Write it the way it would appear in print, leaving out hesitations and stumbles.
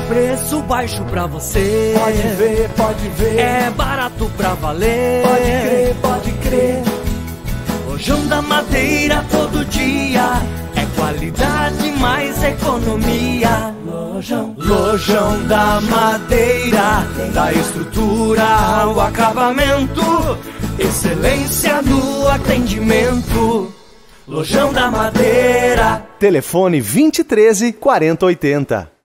Preço baixo pra você. Pode ver. É barato pra valer. Pode crer. Lojão da Madeira todo dia. É qualidade mais economia. Lojão da Madeira. Da estrutura ao acabamento. Excelência no atendimento. Lojão da Madeira. Telefone 2013 4080.